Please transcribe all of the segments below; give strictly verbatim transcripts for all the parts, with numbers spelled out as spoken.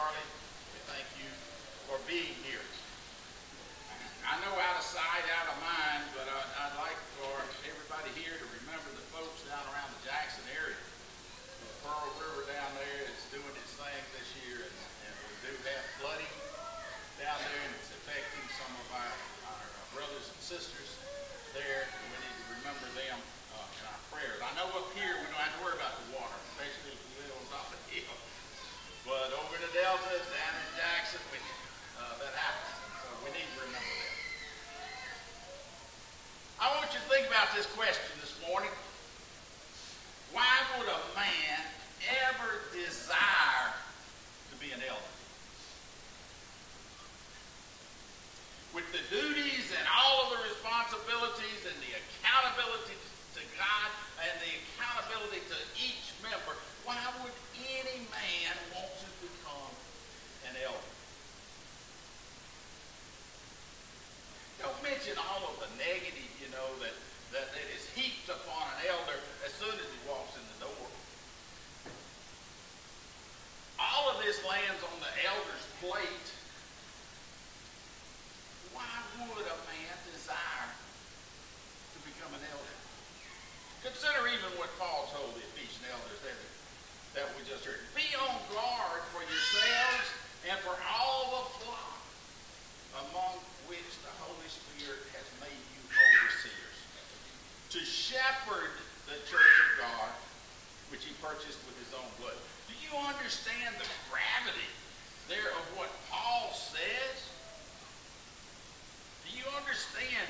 Charlie, we thank you for being here. I know out of sight, out of mind, but I, I'd like for everybody here to remember the folks down around the Jackson area. The Pearl River down there is doing its thing this year, and, and we do have flooding down there, and it's affecting some of our, our brothers and sisters there. We need to remember them uh, in our prayers. I know up here we don't have to worry about the water, especially if we live on top of the hill. But over in the Delta, down in Jackson, we, uh, that happens. So we need to remember that. I want you to think about this question this morning. Why would a man ever desire to be an elder? With the duties and all of the responsibilities and the accountability to God and the accountability to each member, why would any man want to become an elder? Don't mention all of the negative, you know, that, that, that is heaped upon an elder as soon as he walks in the door. All of this lands on the elder's plate. Why would a man desire to become an elder? Consider even what Paul told the Ephesian elders that, that we just heard. Be on guard for yourselves and for all the flock among which the Holy Spirit has made you overseers, to shepherd the church of God, which he purchased with his own blood. Do you understand the gravity there of what Paul says? Do you understand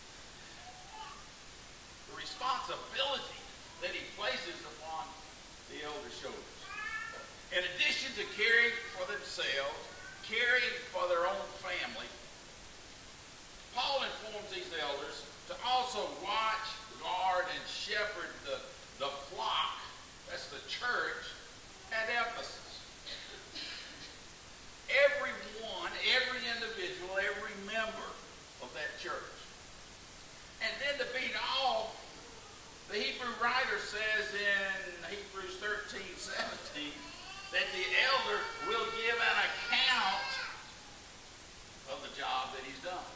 the responsibility that he places upon the elder's shoulders? In addition to caring for themselves, caring for their own family, Paul informs these elders to also watch, guard, and shepherd the, the flock, that's the church, at Ephesus. Everyone, every individual, every member of that church. And then to beat all, the Hebrew writer says in Hebrews thirteen seventeen that the elder will give an account of the job that he's done.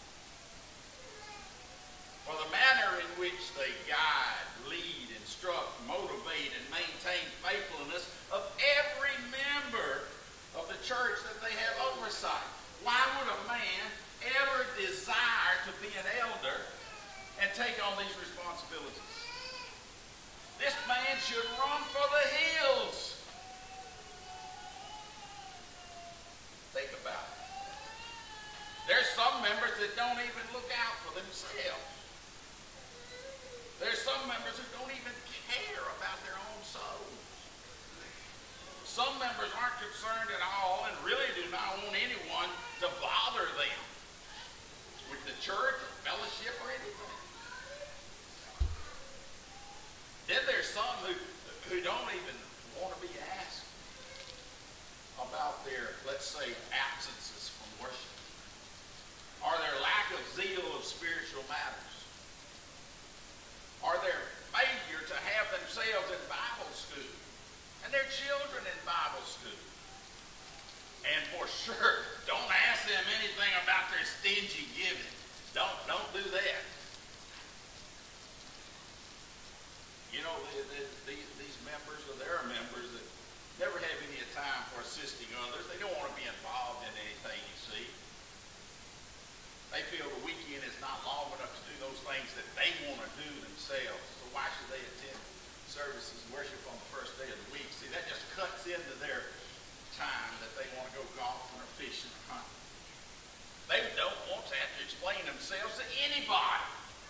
For the manner in which they guide, lead, instruct, motivate, and maintain faithfulness of every member of the church that they have oversight. Why would a man ever desire to be an elder and take on these responsibilities? This man should run for the hills. Think about it. There's some members that don't even look out for themselves. There's some members who don't even care about their own souls. Some members aren't concerned at all and really do not want anyone to bother them with the church or fellowship or anything. Then there's some who, who don't even want to be asked about their, let's say, absences from worship or their lack of zeal of spiritual matters, or their failure to have themselves in Bible school and their children in Bible school. And for sure, don't ask them anything about their stingy giving. Don't, don't do that. You know, the, the, the, these members, or there are members that never have any time for assisting others. They don't want to be involved in anything, you see. They feel the weekend is not long enough to do those things that they want to do themselves. So why should they attend services and worship on the first day of the week? See, that just cuts into their time that they want to go golfing or fishing or hunting. They don't want to have to explain themselves to anybody,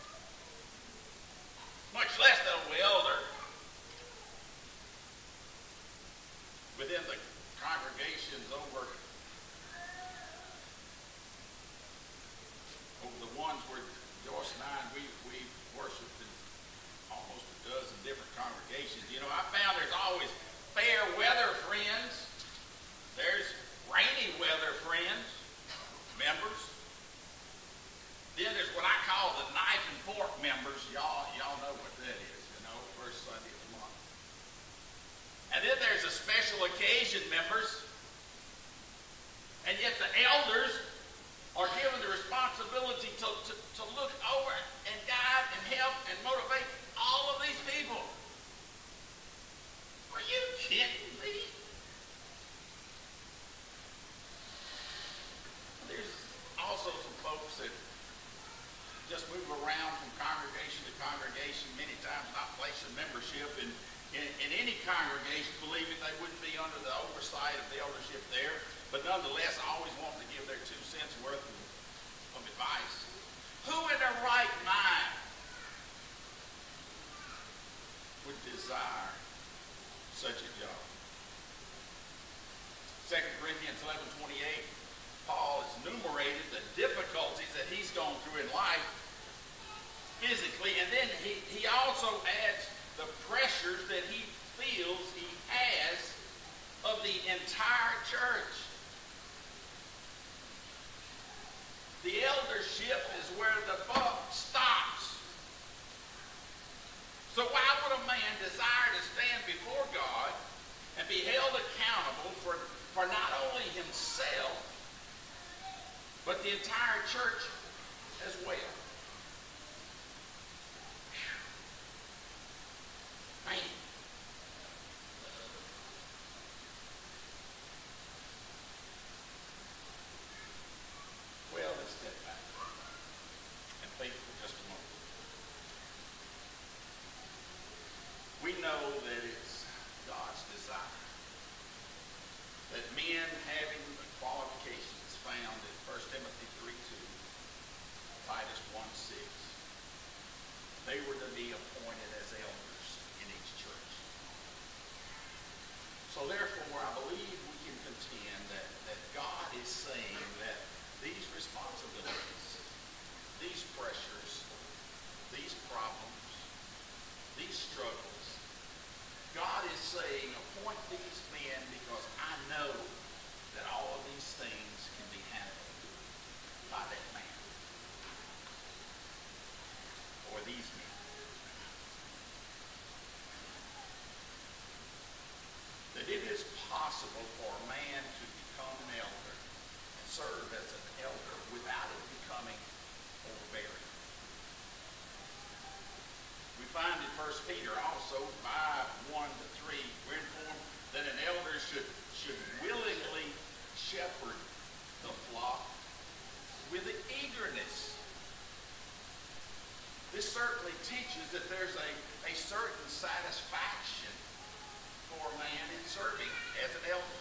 much less the elder. Within the congregations over, over the ones where Joyce and I, we, we worshiped in almost a dozen different congregations. You know, I found there's always fair weather friends. There's rainy weather friends, members. Then there's what I call the knife and fork members. Y'all, y'all know what that is, you know, first Sunday of the month. And then there's the special occasion members. folks that just move around from congregation to congregation, many times not placing membership in, in, in any congregation, believing they wouldn't be under the oversight of the eldership there, but nonetheless always want to give their two cents worth of, of advice. Who in their right mind would desire such a job? Second Corinthians eleven twenty-eight, Paul has enumerated the difficulties that he's gone through in life physically, and then he, he also adds the pressures that he feels he has of the entire church. The eldership is where the buck stops. So why would a man desire to stand before God and be held accountable for, for not only himself, but the entire church as well? Man. Well, let's step back and think for just a moment. We know that it's God's desire that men having the qualifications found in First Timothy three two, Titus one six, they were to be appointed as elders in each church. So therefore, I believe we can contend that, that God is saying that these responsibilities, these pressures, these problems, these struggles, God is saying, appoint these men because I know that all of these things can be handled by that man or these men. That it is possible for a man to become an elder and serve as an elder without it becoming overbearing. We find in First Peter also, five, one to three, we're informed that an elder should, should willingly shepherd the flock with eagerness. This certainly teaches that there's a, a certain satisfaction for a man in serving as an elder.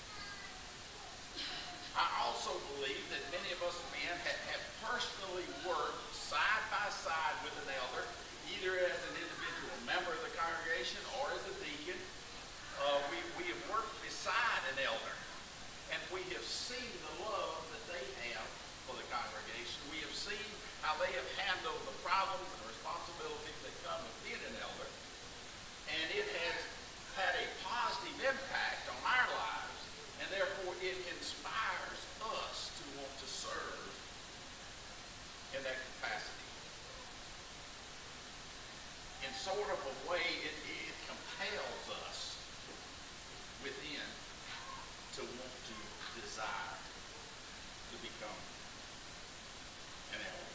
I also believe that many of us men have, have personally worked side by side with an elder, either as an individual member of the congregation or as a deacon. Uh, we, we have worked beside an elder, and we have seen the love that they have for the congregation. We have seen how they have handled the problems and responsibilities that come with being an elder, and it has had a positive impact on our lives, and therefore it inspires us to want to serve in that capacity. In sort of a way, it, it compels us within to want to desire to become an elder.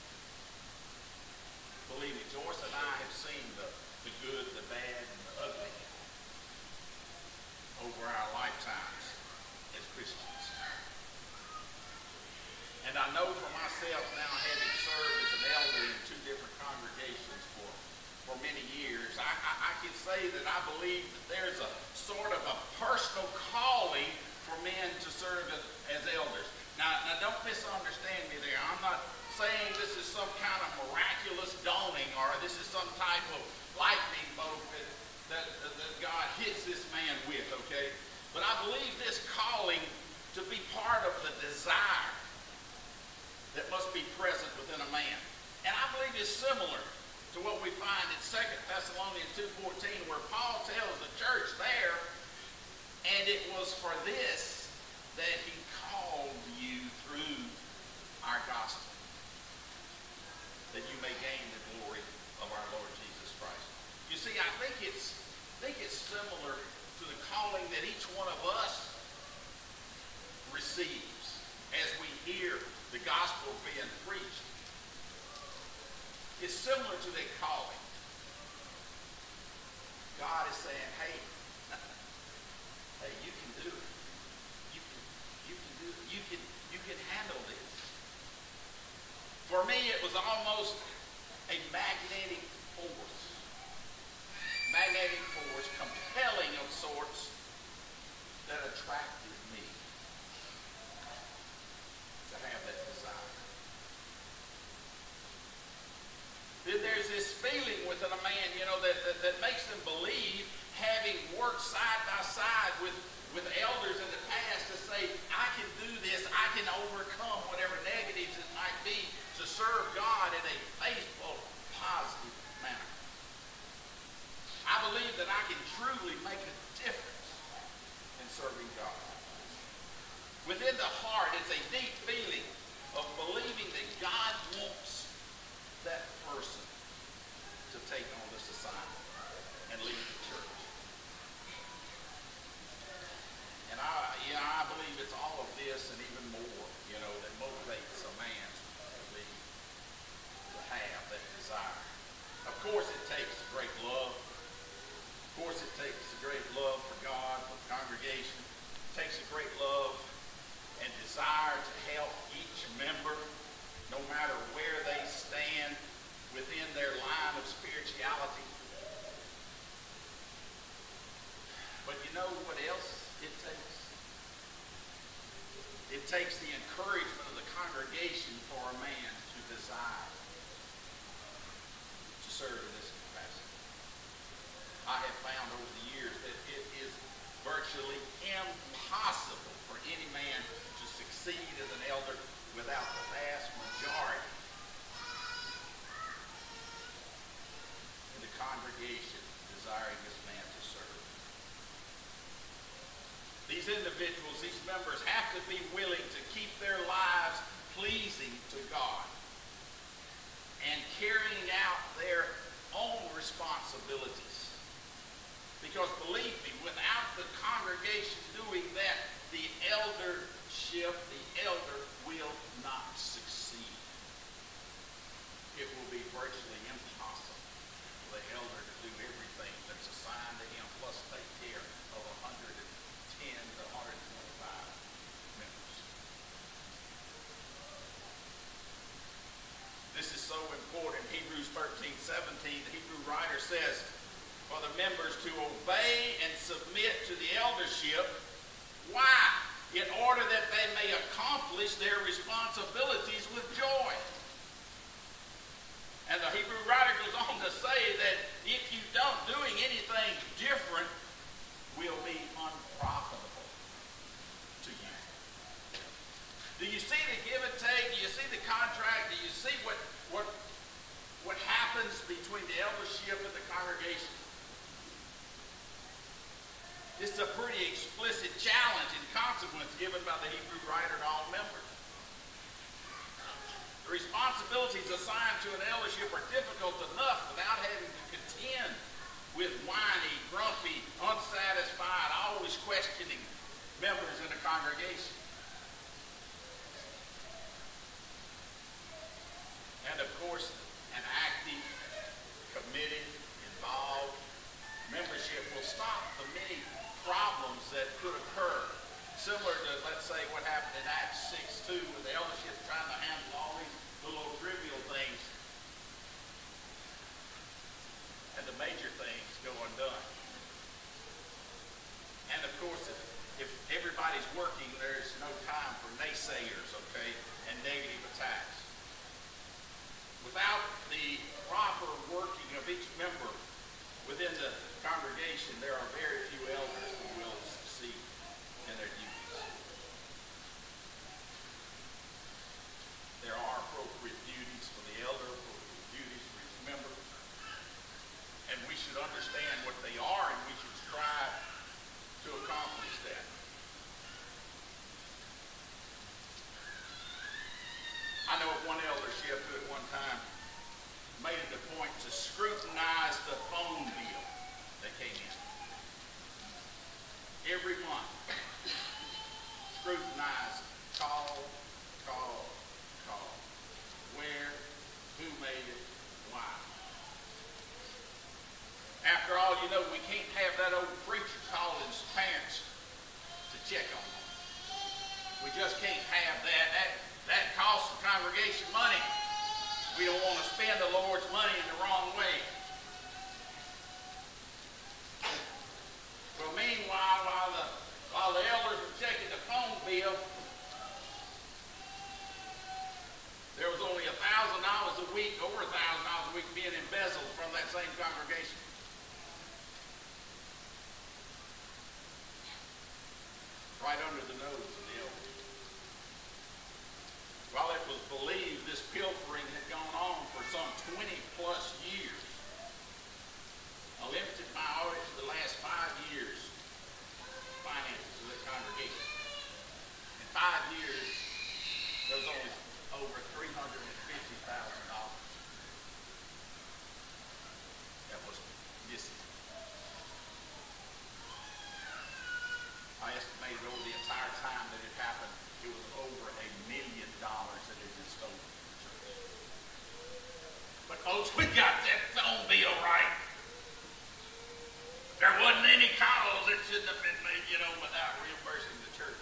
Believe me, Joyce and I have seen the, the good, the bad, and the ugly over our lifetimes as Christians. And I know for myself now, having served as an elder in two different congregations for, for many years, I, I, I can say that I believe that there's a sort of a personal calling for men to serve as, as elders. Now, now, don't misunderstand me there. I'm not saying this is some kind of miraculous dawning or this is some type of lightning bolt that, that, that God hits this man with, okay? But I believe this calling to be part of the desire that must be present within a man. And I believe it's similar to what we find in Second Thessalonians two fourteen, where Paul tells the church there, and it was for this that he called you through our gospel, that you may gain the glory of our Lord Jesus Christ. You see, I think it's, I think it's similar to the calling that each one of us receives as we hear the gospel being preached. It's similar to that calling. God is saying, hey, hey, you can do it. You can, you can do it. You can, you can handle this. within a man, you know, that, that, that makes them believe, having worked side by side with, with elders in the past, to say, I can do this, I can overcome whatever negatives it might be to serve God in a faithful, positive manner. I believe that I can truly make a difference in serving God. Within the heart, it's a deep feeling of believing that God wants that person to take on this assignment and lead the church. And I, yeah, I believe it's all of this and even more, you know, that motivates a man to be, to have that desire. Of course, it takes great love. Of course, it takes a great love for God, for the congregation. It takes a great love and desire to help each member, no matter where they stand within their line of spirituality. But you know what else it takes? It takes the encouragement of the congregation for a man to desire to serve in this capacity. I have found over the years that it is virtually impossible for any man to succeed as an elder without the vast majority in the congregation desiring this man to serve. These individuals, these members, have to be willing to keep their lives pleasing to God and carrying out their own responsibilities. Because believe me, without the congregation doing that, the eldership, the elder will not succeed. It will be virtually impossible for the elder to do everything that's assigned to him, plus take care of one hundred ten to one hundred twenty-five members. This is so important. Hebrews thirteen seventeen, the Hebrew writer says, for the members to obey and submit to the eldership. Why? In order that they may accomplish their responsibilities with joy. And the Hebrew writer goes on to say that if you don't, doing anything different will be unprofitable to you. Do you see the give and take? Do you see the contract? Do you see what, what, what happens between the eldership and the congregation? This is a pretty explicit challenge and consequence given by the Hebrew writer to all members. The responsibilities assigned to an eldership are difficult enough without having to contend with whiny, grumpy, unsatisfied, always questioning members in a congregation. And of course, an active, committed, involved membership will stop the many problems that could occur. Similar to, let's say, what happened in Acts six two with the eldership trying to handle all these little trivial things. And the major things go undone. And of course, if, if everybody's working, there's no time for naysayers, okay, and negative attacks. Without the proper working of each member within the congregation, there are very few elders who will succeed in their duties. There are appropriate duties for the elder, appropriate duties for each member, and we should understand what they are, and we should strive to accomplish that. I know of one eldership who at one time made it a point to scrutinize the phone bill that came in. Every month, scrutinize, call, call, call. Where, who made it, why. After all, you know, we can't have that old preacher calling his parents to check on them. We just can't have that. That, that costs the congregation money. We don't want to spend the Lord's money in the wrong way. Well, meanwhile, while the, while the elders were checking the phone bill, there was only a thousand dollars a week, over a thousand dollars a week being embezzled from that same widows and the elders. While it was believed this pilfering had gone on for some twenty plus years, a limited minority for the last five years finances of the congregation. In five years, there was only over three hundred fifty thousand dollars that was missing. I estimated over the entire time that it happened, it was over a million dollars that had been stolen from the church. But folks, we got that phone bill right. There wasn't any calls that shouldn't have been made, you know, without reimbursing the church.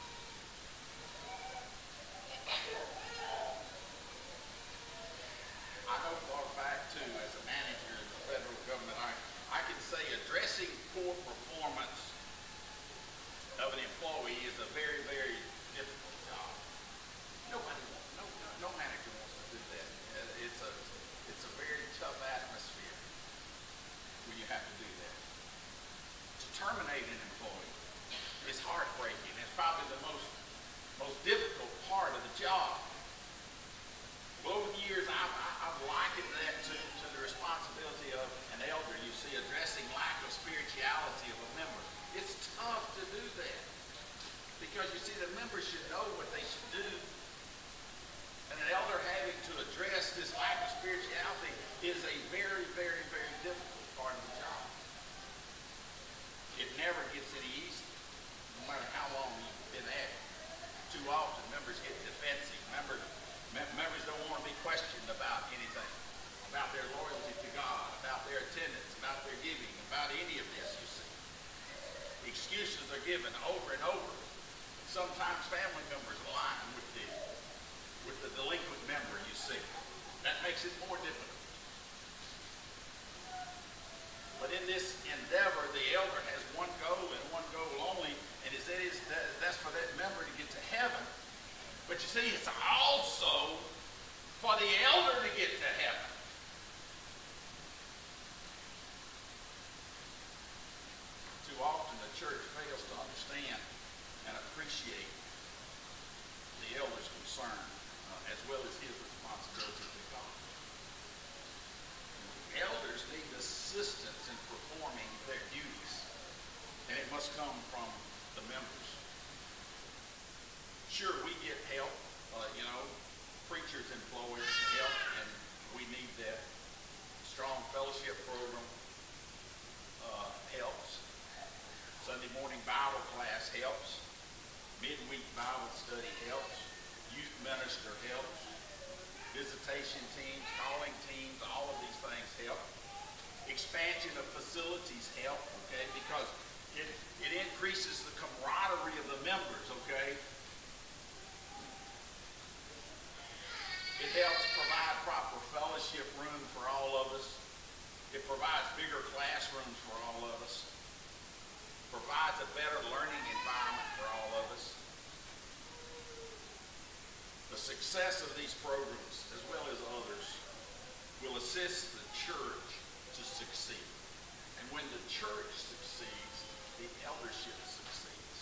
I know far back, too, as a manager in the federal government, I, I can say addressing poor performance of an employee is a very, very difficult job. Nobody wants, no, no manager wants to do that. It's a, it's a very tough atmosphere when you have to do that. To terminate an employee is heartbreaking. It's probably the most, most difficult part of the job. Well, over the years, I've, I've likened that to, to the responsibility of an elder. You see, addressing lack of spirituality of a member. It's tough to do that because you see, the members should know what they should do. And an elder having to address this lack of spirituality is a very, very, very difficult part of the job. It never gets any easier, no matter how long you've been at it. Too often, members get defensive. Members, members don't want to be questioned about anything, about their loyalty to God, about their attendance, about their giving, about any of this, you see. Excuses are given over and over. Sometimes family members align with the, with the delinquent member, you see. That makes it more difficult. But in this endeavor, the elder has one goal and one goal only, and is that is that, that's for that member to get to heaven. But you see, it's also for the elder to get to heaven. Too often the church fails to understand and appreciate the elder's concern uh, as well as his responsibility to God. Elders need assistance in performing their duties, and it must come from the members. Sure, we get help, uh, you know, preachers employ help, and we need that. Strong fellowship program uh, helps. Sunday morning Bible class helps. Midweek Bible study helps. Youth minister helps. Visitation teams, calling teams, all of these things help. Expansion of facilities help, okay, because it, it increases the camaraderie of the members, okay. It helps provide proper fellowship room for all of us. It provides bigger classrooms for all of us. Provides a better learning environment for all of us. The success of these programs, as well as others, will assist the church to succeed. And when the church succeeds, the eldership succeeds.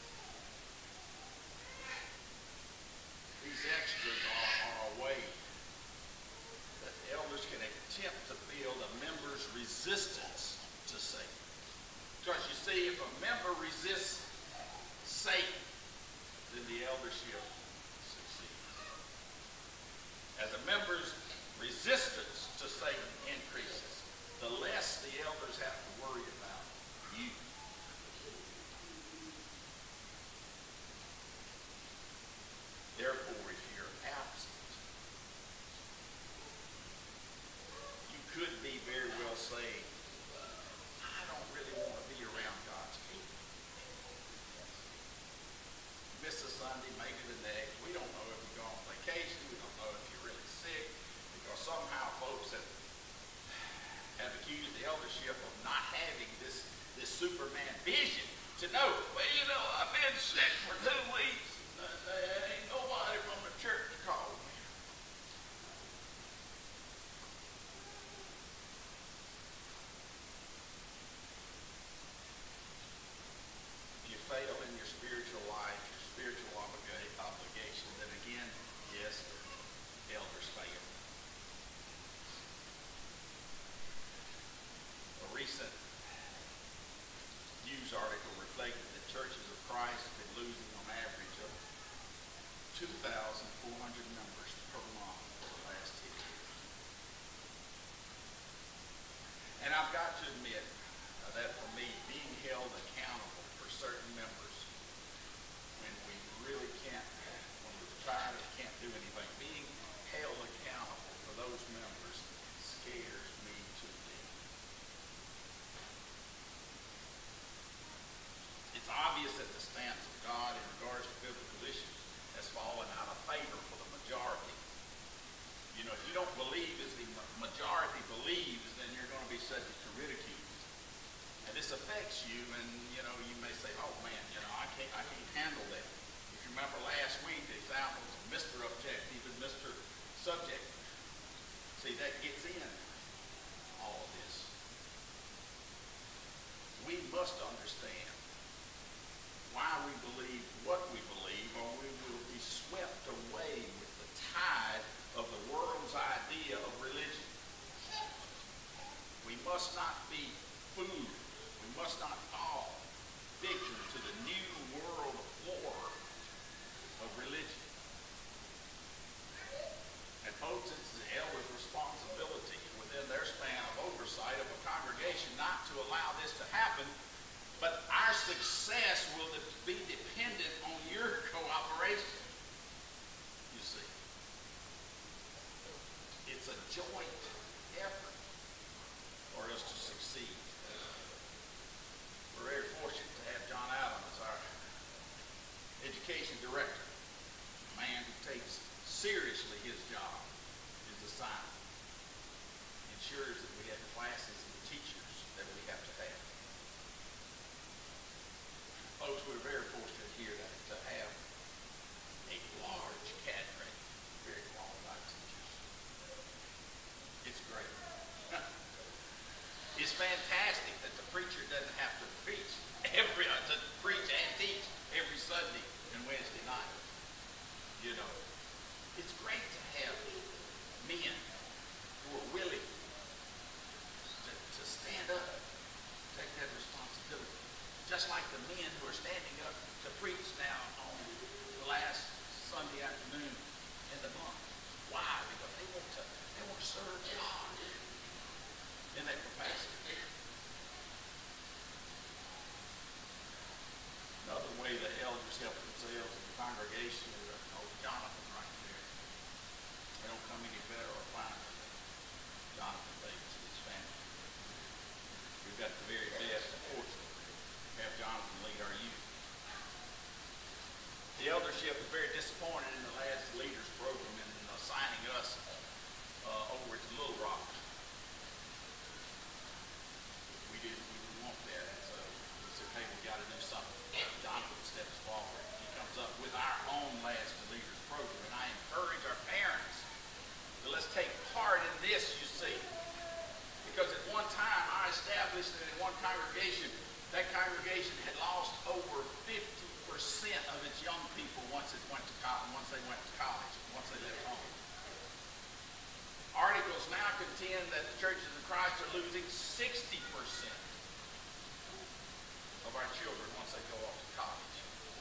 These extras are, are a way that the elders can attempt to build a member's resistance to Satan. Because you see, if a member resists Satan, then the eldership succeeds. As a member's resistance to Satan increases, the less the elders have to worry about you. Therefore, if you're absent, you could be very well saying, I don't really want to be around God's people. Miss a Sunday, maybe the next. We don't know if you go on vacation. We don't know if you're really sick. Because somehow folks have, have accused the eldership of not having this, this Superman vision to know, well, you know, I've been sick for two weeks. And there ain't nobody from the church called me. If you fail in your spiritual life, your two thousand four hundred members per month for the last ten years. And I've got to admit uh, that for me, being held accountable for certain members when we really can't, when we're tired and can't do anything, being held accountable for those members scares me to death. It's obvious that the stance of God in regards to biblical issues has fallen out of favor for the majority. You know, if you don't believe as the majority believes, then you're going to be subject to ridicule. And this affects you, and you know, you may say, "Oh man, you know, I can't, I can't handle that." If you remember last week, the examples of Mister Objective and Mister Subjective. See, that gets in all of this. We must understand why we believe what we believe, or we will be swept away with the tide of the world's idea of religion. We must not be fooled. We must not fall victim to the new world order of religion. And folks, it's the elders' responsibility within their span of oversight of a congregation not to allow this to happen. But our success will be dependent on your cooperation. You see, it's a joint effort for us to succeed. We're very fortunate to have John Allen as our education director, a man who takes seriously his job, his assignment, ensures that we have the classes and the teachers that we have to have. Folks, we're very fortunate here to, to have a large cadre of very qualified teachers. It's great. It's fantastic that the preacher doesn't have to preach every uh, to preach and teach every Sunday and Wednesday night. You know, it's great to have men who are willing to, to stand up, take that responsibility. Just like the men who are standing up to preach now on the last Sunday afternoon in the month. Why? Because they want to, they want to serve God in that capacity. Another way the elders help themselves in the congregation is oh, Jonathan right there. They don't come any better or finer than Jonathan Davis and his family. We've got the very best, unfortunately. Have Jonathan lead our youth. The eldership was very disappointed in the Lads Leaders program in assigning us uh, over to Little Rock. We didn't, we didn't want that, so we said, hey, we got to do something. Jonathan steps forward. He comes up with our own Lads Leaders program, and I encourage our parents to let's take part in this, you see. Because at one time, I established that in one congregation, that congregation had lost over fifty percent of its young people once it went to college, once they went to college, once they left home. Articles now contend that the churches of Christ are losing sixty percent of our children once they go off to college.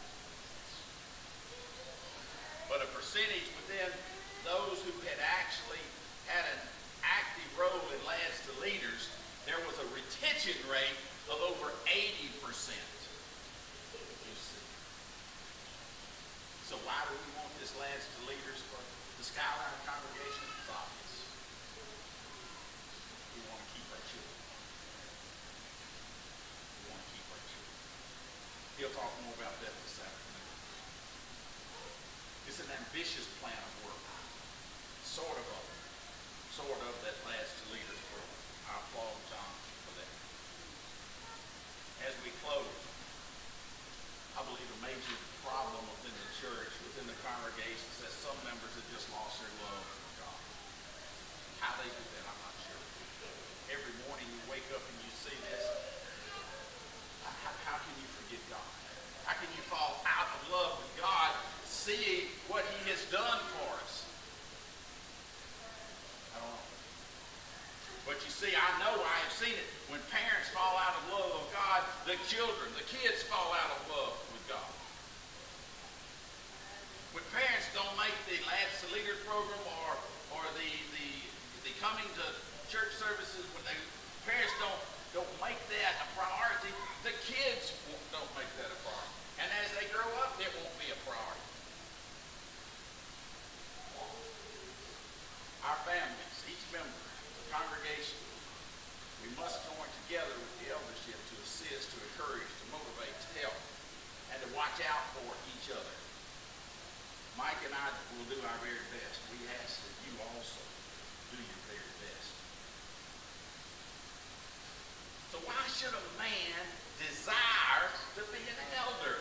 But a percentage within those who had actually had an active role in Lads to Leaders, there was a retention rate of over eighty percent. You see. So why do we want this Lads to Leaders for the Skyline congregation? It's obvious. We want to keep our children. We want to keep our children. He'll talk more about that this afternoon. It's an ambitious plan of work. Sort of a, sort of that Lads to Leaders program. I applaud John for that. As we close, I believe a major problem within the church, within the congregation, is that some members have just lost their love for God. How they do that, I'm not sure. Every morning you wake up and you see this. How, how can you forget God? How can you fall out of love with God, seeing what He has done for us? I don't know. But you see, I know, I have seen it. When parents fall out of love of God, the children, the kids fall out of love with God. When parents don't coming to church services, when they, parents don't, don't make that a priority, the kids won't, don't make that a priority. And as they grow up, it won't be a priority. Our families, each member, the congregation, we must join together with the eldership to assist, to encourage, to motivate, to help, and to watch out for each other. Mike and I will do our very best. We ask that you also do your very best. So why should a man desire to be an elder?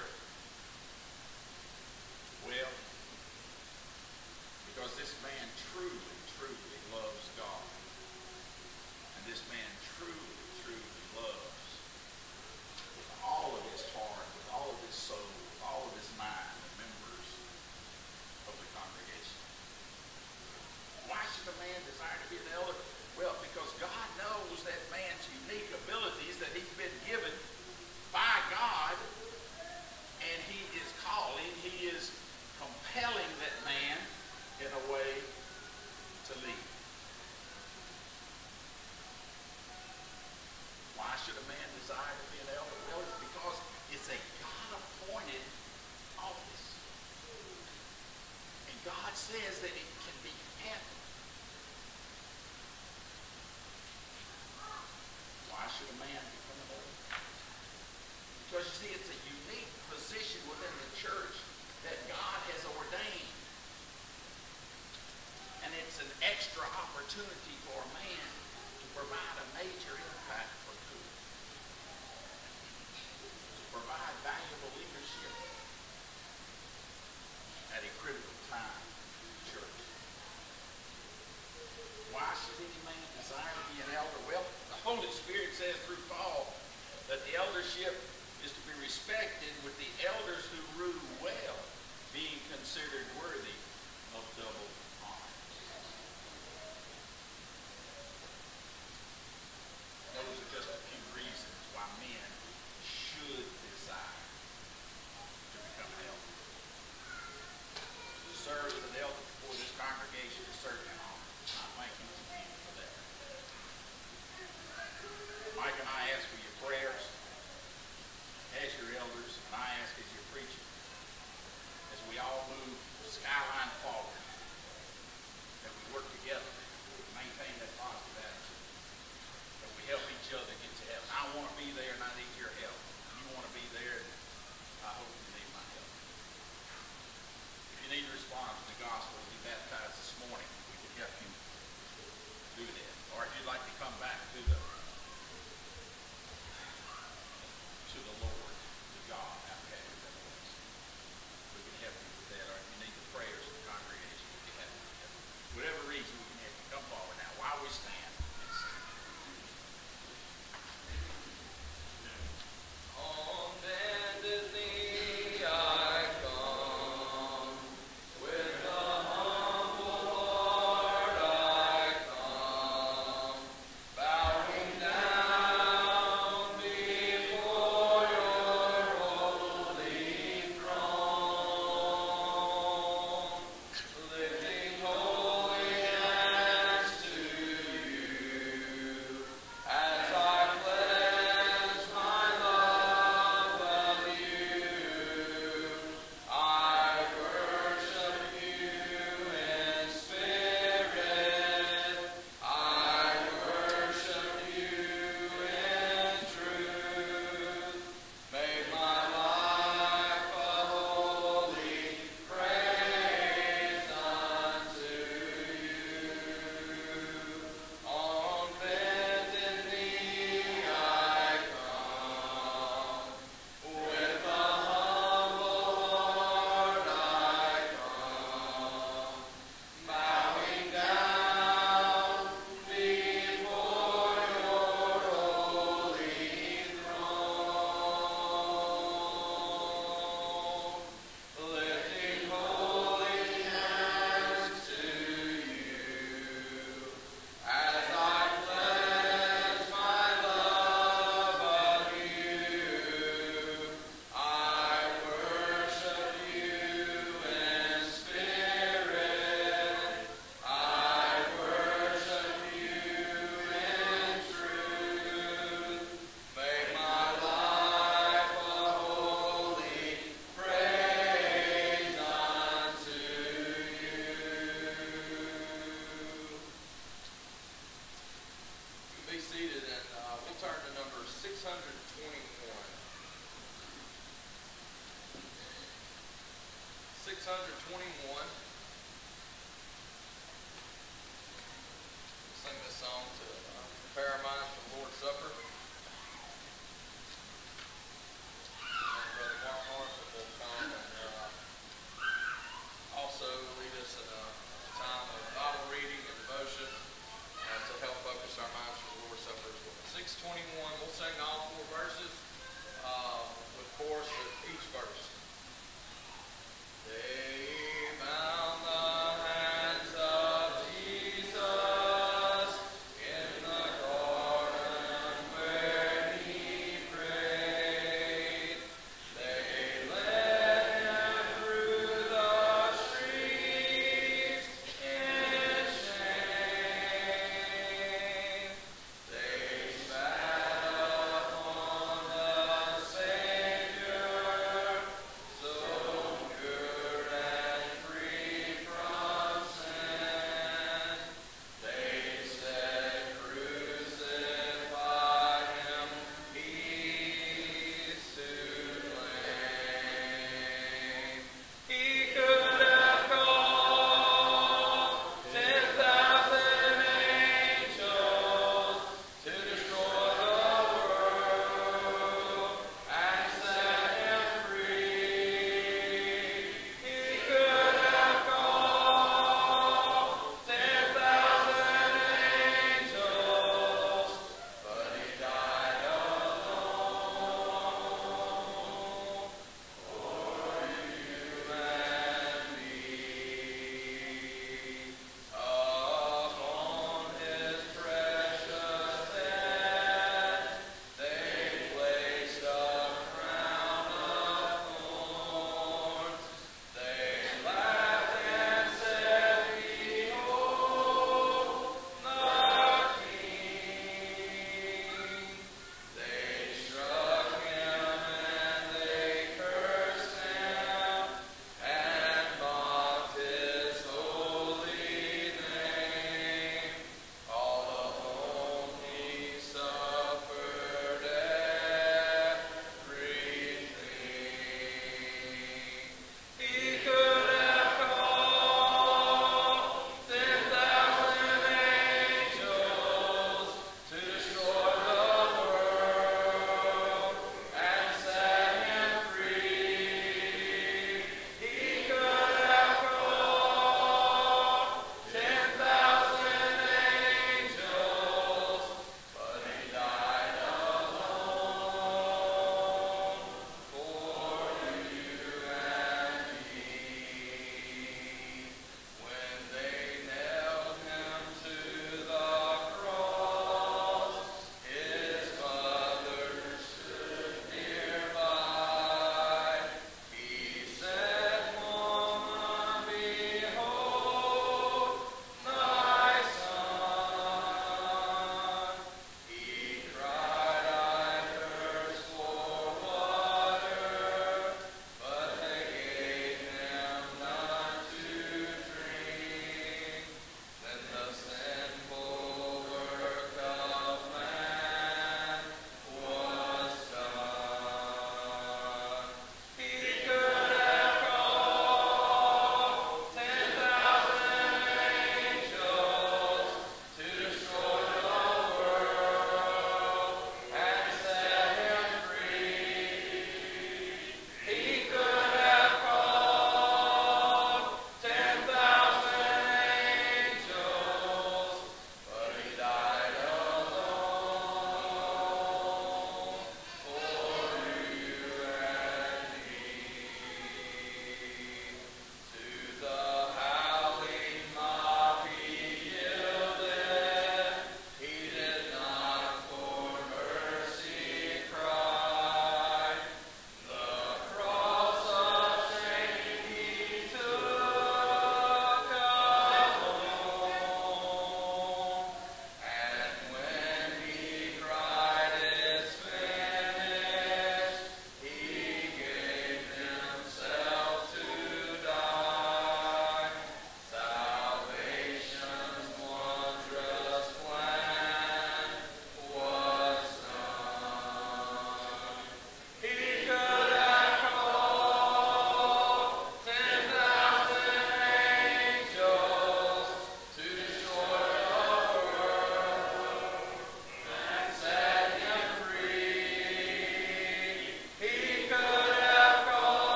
Well, because this man truly, truly loves God. And this man truly, truly loves with all of his heart, with all of his soul, with all of his mind, the members of the congregation. Why should a man desire to be an elder? Well, because God knows that man's unique abilities that he's been given by God, and he is calling, he is compelling that man in a way to lead. Why should a man desire to be an elder? Well, it's because it's a God-appointed office. And God says that it can be handled. Why should a man become an elder? Because you see, it's a unique position within the church that God has ordained. And it's an extra opportunity for a man to provide a major impact for good. To provide valuable leadership at a critical time in the church. Why should any man desire to be an elder? Well, the Holy Spirit says through Paul that the eldership is to be respected, with the elders who rule well being considered worthy of double honor. Those are just a few reasons why men should desire to become an elder. To serve as an elder before this congregation is certainly an honor. I thank you for that. Mike and I ask for your prayers as your elders, and I ask as your preacher, as we all move Skyline forward, that we work together to maintain that positive attitude, that we help each other get to heaven. I want to be there, and I need your help. You want to be there, and I hope you need my help. If you need to respond to the gospel and be baptized this morning, we can help you do that. Or if you'd like to come back to the to the Lord, to God, after having that place, we can help you with that. Or if you need the prayers of the congregation, we can help you with that. Whatever reason, we can help you. Come forward now. While we stand, let's sing. On bended knee I come, with a humble heart I come, bowing down before your six twenty-one. We'll sing this song to uh, prepare our minds for the Lord's Supper. And Brother Mark Marshall will come and uh, also lead us in a time of Bible reading and devotion uh, to help focus our minds for the Lord's Supper as well. six twenty-one, we'll sing all four verses uh, with chorus of each verse. They bound the hands of Jesus in the garden.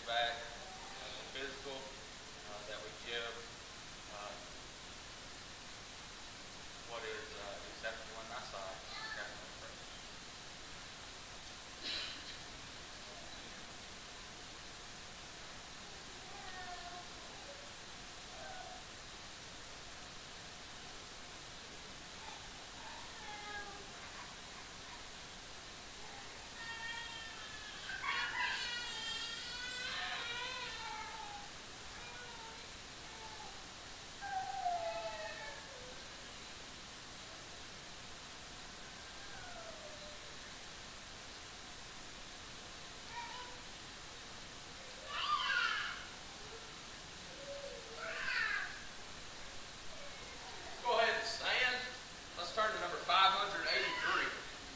back uh, the physical uh, that we give uh, what is uh, acceptable in thy sight. Okay. Go ahead and stand. Let's turn to number five eighty-three.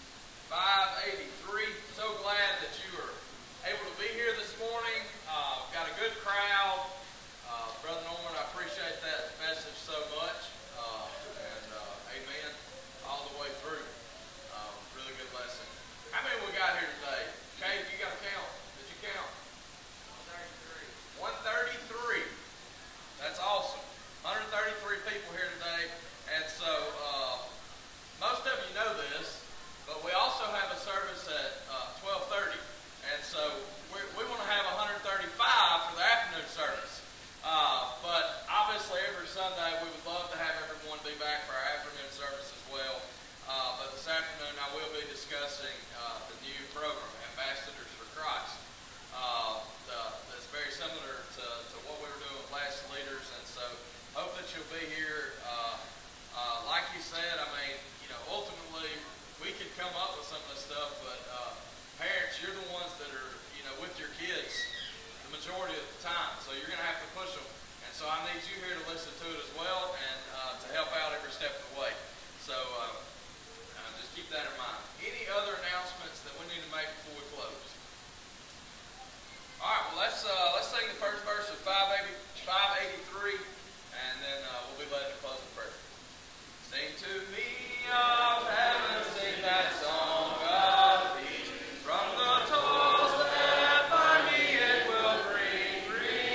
five eighty-three. So glad that you are able to be here this morning. Uh, got a good crowd. Uh, Brother Norman, I appreciate that message so much. Uh, and uh, amen all the way through. Uh, really good lesson. How many we got here today? Kay, you got to count. Did you count? one thirty-three. one thirty-three. That's awesome. one thirty-three people here today. And so, uh, most of you know this, but we also have a service at uh, twelve thirty. And so, we're, we want to have one thirty-five for the afternoon service. Uh, but obviously, every Sunday, we would love to have everyone be back for our afternoon service as well. Uh, but this afternoon, I will be discussing uh, the new program, Ambassadors for Christ. Uh, the, that's very similar to, to what we were doing with Last Leaders. And so, hope that you'll be here. Uh, uh, like you said, I mean, you know, ultimately, we could come up with some of this stuff, but uh, parents, you're the ones that are, you know, with your kids the majority of the time. So you're going to have to push them. And so I need you here to listen to it as well and uh, to help out every step of the way. So uh, uh, just keep that in mind. Any other announcements that we need to make before we close? All right, well, let's, uh, let's sing the first verse of five eighty-three, and then uh, we'll be led to close in prayer. Sing to me of heaven, sing that song of peace. From the toils that bind me, it will bring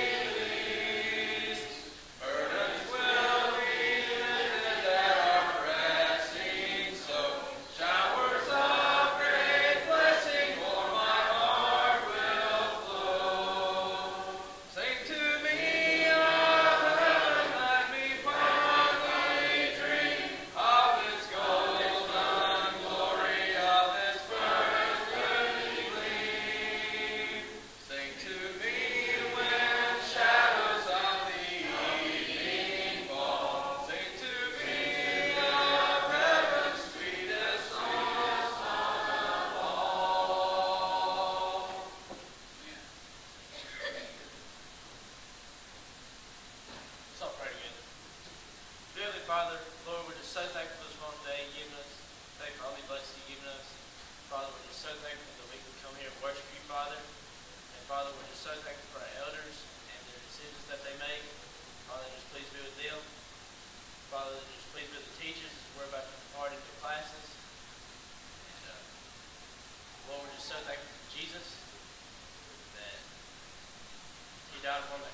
release. Burdens will be lifted that are pressing so. Showers of great blessing for my heart will flow. Sing to me of heaven, let me fondly drink of its golden glory, of its first burning gleam. Sing to me when shadows of the evening fall. Sing to me of heaven's sweetest song, song of all. Let's all pray together. Dear Heavenly Father, Lord, we're just so thankful for this one day you've given us. Thank you for all these blessings you've given us. Father, we're just so thankful that we can come here and worship you, Father. And Father, we're just so thankful for our elders and their decisions that they make. Father, just please be with them. Father, just please be with the teachers as we're about to depart into classes. And uh, Lord, we're just so thankful for Jesus that he died upon the